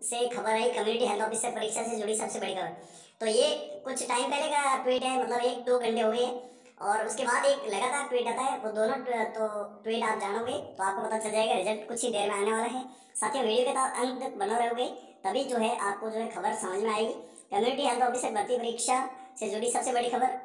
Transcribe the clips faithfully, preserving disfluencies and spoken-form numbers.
से खबर आई, community health officer परीक्षा से जुड़ी सबसे बड़ी खबर। तो ये कुछ टाइम पहले का ट्वीट है, मतलब एक दो घंटे हो गए हैं, और उसके बाद एक लगातार ट्वीट आता है। वो दोनों तो ट्वीट आप जानोगे तो आपको पता चल जाएगा, रिजल्ट कुछ ही देर में आने वाला है। साथियों, वीडियो के साथ अंत तक बने रहोगे, तभी जो है आपको जो है खबर समझ में आएगी। कम्युनिटी हेल्थ ऑफिसर भर्ती परीक्षा से जुड़ी सबसे बड़ी खबर,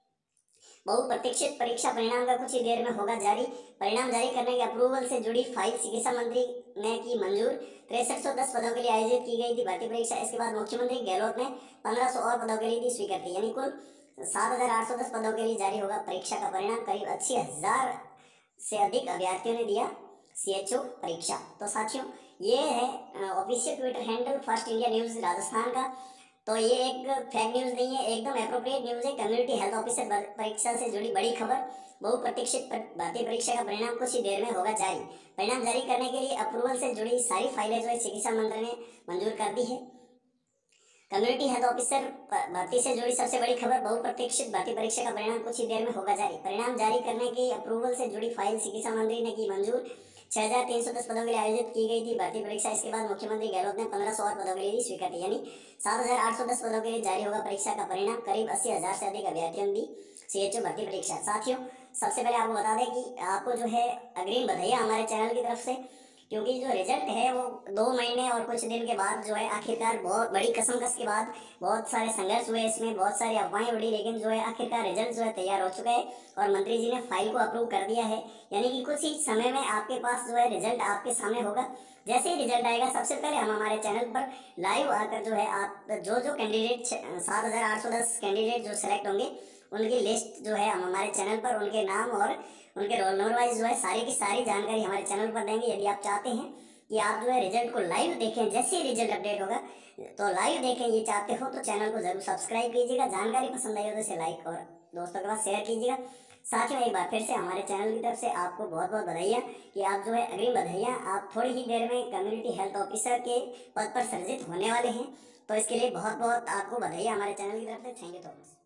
बहुप्रतीक्षित परीक्षा परिणाम का कुछ ही देर में होगा जारी। परिणाम जारी करने के अप्रूवल से जुड़ी फाइल चिकित्सा मंत्री ने की मंजूर। तिरसठ सौ दस पदों के लिए आयोजित की गई थी भर्ती परीक्षा। इसके बाद मुख्यमंत्री गहलोत ने पंद्रह सौ और पदों के लिए दी स्वीकृति, यानी कुल सात हजार आठ सौ दस पदों के लिए जारी होगा परीक्षा का परिणाम। करीब अस्सी हजार से अधिक अभ्यर्थियों ने दिया सीएचओ परीक्षा। तो साथियों, ये है official Twitter handle first India news Rajasthan का। तो ये एक फेक न्यूज नहीं है, एकदम एप्रोप्रिएट न्यूज है। कम्युनिटी हेल्थ ऑफिसर परीक्षा से जुड़ी बड़ी खबर, बहुप्रतीक्षित भर्ती परीक्षा का परिणाम कुछ ही देर में होगा जारी। परिणाम जारी करने के लिए अप्रूवल से जुड़ी सारी फाइलें जो है चिकित्सा मंत्री ने मंजूर कर दी है। कम्युनिटी हेल्थ ऑफिसर भर्ती से जुड़ी सबसे बड़ी खबर, बहुप्रतीक्षित भर्ती परीक्षा का परिणाम कुछ ही देर में होगा जारी। परिणाम जारी करने की अप्रूवल से जुड़ी फाइल चिकित्सा मंत्री ने की मंजूर। छह हजार तीन सौ दस पदों के लिए आयोजित की गई थी भर्ती परीक्षा। इसके बाद मुख्यमंत्री गहलोत ने पंद्रह सौ और पदों के लिए दी स्वीकृति, यानी सात हजार आठ सौ दस पदों के लिए जारी होगा परीक्षा का परिणाम। करीब अस्सी हजार से अधिक अभ्यर्थियों ने दी सीएचओ भर्ती परीक्षा। साथियों, सबसे पहले आपको बता दें कि आपको जो है अग्रिम बधाइयाँ हमारे चैनल की तरफ से, क्योंकि जो रिजल्ट है वो दो महीने और कुछ दिन के बाद जो है आखिरकार बहुत बड़ी कसमकस के बाद बहुत सारे संघर्ष हुए, इसमें बहुत सारी अफवाहें उड़ी, लेकिन जो है आखिरकार रिजल्ट जो है तैयार हो चुका है और मंत्री जी ने फाइल को अप्रूव कर दिया है। यानी कि कुछ ही समय में आपके पास जो है रिजल्ट आपके सामने होगा। जैसे ही रिजल्ट आएगा सबसे पहले हम हमारे चैनल पर लाइव आकर जो है आप जो जो कैंडिडेट सात हजार आठ सौ दस कैंडिडेट जो सेलेक्ट होंगे उनकी लिस्ट जो है हम हमारे चैनल पर उनके नाम और उनके रोल नंबर वाइज जो है सारी की सारी जानकारी हमारे चैनल पर देंगे। यदि आप चाहते हैं कि आप जो है रिजल्ट को लाइव देखें, जैसे ही रिजल्ट अपडेट होगा तो लाइव देखें, ये चाहते हो तो चैनल को जरूर सब्सक्राइब कीजिएगा। जानकारी पसंद आई हो तो इसे लाइक और दोस्तों के पास शेयर कीजिएगा। साथियों, एक बार फिर से हमारे चैनल की तरफ से आपको बहुत बहुत बधाइयाँ कि आप जो है अग्रिम बधाइयाँ, आप थोड़ी ही देर में कम्युनिटी हेल्थ ऑफिसर के पद पर सर्जित होने वाले हैं। तो इसके लिए बहुत बहुत आपको बधाइयाँ हमारे चैनल की तरफ से। Thank you so much.